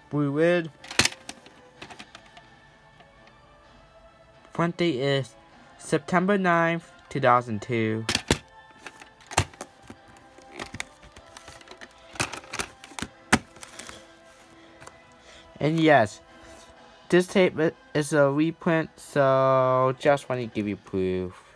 Blue lid. Print date is September 9th, 2002. And yes, this tape is a reprint, so just want to give you proof.